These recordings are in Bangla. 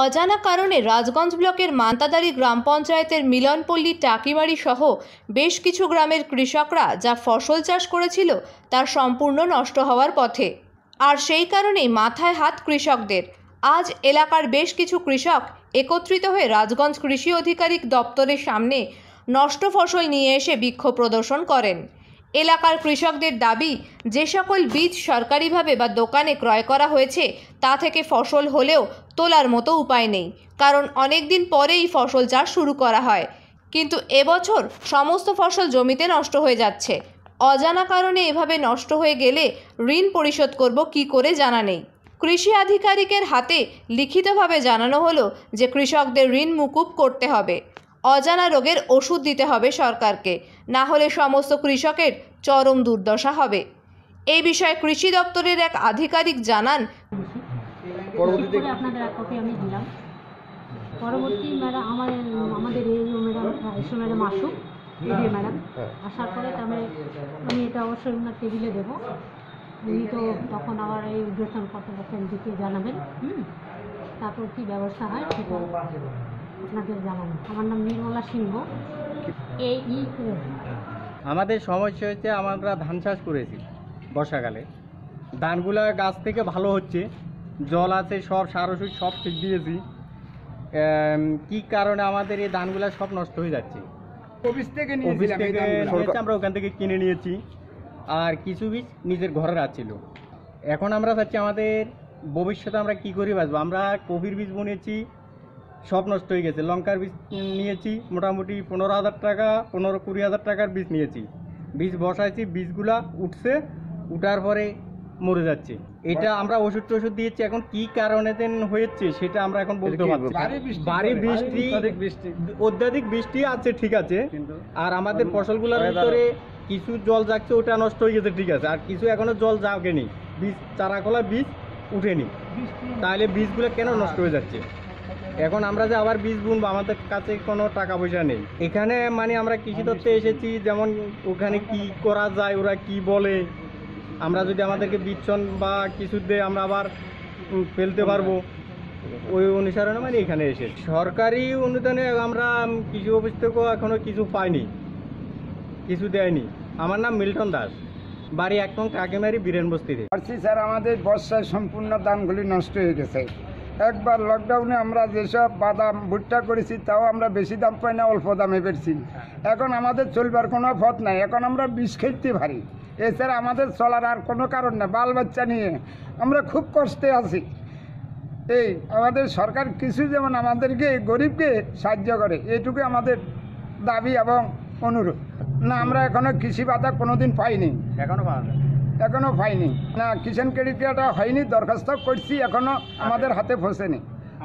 অজানা কারণে রাজগঞ্জ ব্লকের মান্তাদারি গ্রাম পঞ্চায়েতের মিলনপল্লী টাকিমারি সহ বেশ কিছু গ্রামের কৃষকরা যা ফসল চাষ করেছিল তা সম্পূর্ণ নষ্ট হওয়ার পথে। আর সেই কারণেই মাথায় হাত কৃষকদের। আজ এলাকার বেশ কিছু কৃষক একত্রিত হয়ে রাজগঞ্জ কৃষি আধিকারিক দপ্তরের সামনে নষ্ট ফসল নিয়ে এসে বিক্ষোভ প্রদর্শন করেন। এলাকার কৃষকদের দাবি, যে সকল বীজ সরকারিভাবে বা দোকানে ক্রয় করা হয়েছে তা থেকে ফসল হলেও তোলার মতো উপায় নেই, কারণ অনেক দিন পরেই ফসল চাষ শুরু করা হয়, কিন্তু এবছর সমস্ত ফসল জমিতে নষ্ট হয়ে যাচ্ছে। অজানা কারণে এভাবে নষ্ট হয়ে গেলে ঋণ পরিশোধ করব কি করে জানা নেই। কৃষি আধিকারিকের হাতে লিখিতভাবে জানানো হলো যে কৃষকদের ঋণ মুকুব করতে হবে, অজানা রোগের ওষুধ দিতে হবে সরকারকে, না হলে সমস্ত কৃষকের চরম দুর্দশা হবে। এই বিষয়ে কৃষি দপ্তরের এক আধিকারিক জানান, পরবর্তীতে আপনাদের এক কপি আমি দিলাম। পরবর্তী ম্যাডাম আমাদের এই ম্যাডাম আসুক, এডিও ম্যাডাম আসার পরে তবে আমি এটা অবশ্যই ওনার টেবিলে দেবো। উনি তো তখন আবার এই উদ্বোধন কর্তৃপক্ষকে জানাবেন, তারপর কী ব্যবস্থা হয় সেটা আপনাদের জানাবেন। আমার নাম নির্মলা সিংহ। আমাদের সমস্যা হচ্ছে, আমরা ধান চাষ করেছি বর্ষাকালে, ধানগুলা গাছ থেকে ভালো হচ্ছে, জল আছে, সব সার ওষুধ সব ঠিক দিয়েছি, কি কারণে আমাদের এই ধানগুলা সব নষ্ট হয়ে যাচ্ছে। অফিস থেকে আমরা ওখান থেকে কিনে নিয়েছি, আর কিছু বীজ নিজের ঘরে রাখছিল। এখন আমরা চাচ্ছি আমাদের ভবিষ্যতে আমরা কি করে বাঁচবো। আমরা কপির বীজ বুনেছি, সব নষ্ট হয়ে গেছে। লঙ্কার বীজ নিয়েছি মোটামুটি 15,000 টাকা, 15-20,000 টাকার বীজ নিয়েছি, বীজ বসাইছি, বীজগুলা উঠছে, উঠার পরে মরে যাচ্ছে। এটা আমরা ওষুধ টষুধ দিয়েছি, এখন কি কারণে হয়েছে সেটা আমরা এখন বলতে পারছি। ভারী বৃষ্টি, অত্যাধিক বৃষ্টি আছে ঠিক আছে, আর আমাদের ফসলগুলোর ভিতরে কিছু জল যাচ্ছে, ওটা নষ্ট হয়ে গেছে ঠিক আছে, আর কিছু এখনো জল যাওয়ানি, বীজ চারাকলা বীজ উঠেনি, তাহলে বীজগুলো কেন নষ্ট হয়ে যাচ্ছে। এখন আমরা যে আবার বীজ বুনবো, আমাদের কাছে কোনো টাকা পয়সা নেই। এখানে আমরা কৃষি দপ্তরে এসেছি, যেমন ওখানে কি করা যায়, ওরা কি বলে, আমরা যদি আমাদেরকে বীজন বা কিছু দিয়ে আমরা আবার ফেলতে পারবো, ওই অনুসারে এখানে এসেছি। সরকারি অনুদানে আমরা কৃষি অফিস থেকেও এখনো কিছু পাইনি, কিছু দেয়নি। আমার নাম মিল্টন দাস, বাড়ি 1 নং টাকিমারি বীরেন বস্তিতে। স্যার, আমাদের বর্ষায় সম্পূর্ণ ধানগুলি নষ্ট হয়ে গেছে। একবার লকডাউনে আমরা যেসব বাদাম ভুট্টা করেছি তাও আমরা বেশি দাম পাই না, অল্প দামে পেয়েছি। এখন আমাদের চলবার কোনো পথ নাই, এখন আমরা বিষ খেতে পারি, এছাড়া আমাদের চলার আর কোনো কারণ নেই। বাল বাচ্চা নিয়ে আমরা খুব কষ্টে আছি। এই আমাদের সরকার কিছু যেমন আমাদেরকে গরিবকে সাহায্য করে, এইটুকু আমাদের দাবি এবং অনুরোধ। না, আমরা এখনও কৃষি ভাতা কোনোদিন পাইনি, এখনও পাইনি না। কিষাণ ক্রেডিট কার্ড হয়নি, দরখাস্ত করছি, এখনও আমাদের হাতে পৌঁছেনি।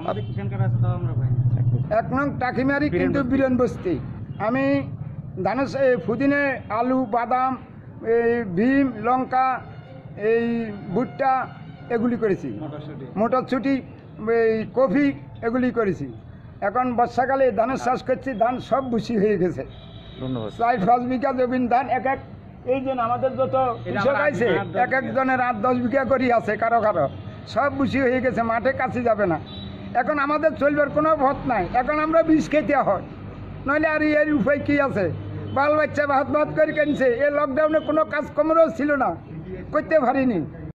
1 নং টাকিমারি কিন্তু বীরেন বস্তি। আমি ধানের ফুদিনে, আলু, বাদাম, এই ভীম, লঙ্কা, এই ভুট্টা এগুলি করেছি, মটরশুঁটি, এই কফি এগুলি করেছি। এখন বর্ষাকালে ধানের চাষ করছি, ধান সব ভুসি হয়ে গেছে। 4-5 বিঘা জমিন ধান এই জন্য আমাদের যত কৃষক আছে এক একজনের 8-10 বিঘা করে আছে, কারো কারো সব ভুসি হয়ে গেছে, মাঠে কাছে যাবে না। এখন আমাদের চলবার কোনো পথ নাই, এখন আমরা বিষ খেতে হয়, নইলে আর এর উপায় কী আছে। বাল বাচ্চা ভাত ভাত করে কিনছে, এই লকডাউনে কোনো কাজকর্মও ছিল না, করতে পারিনি।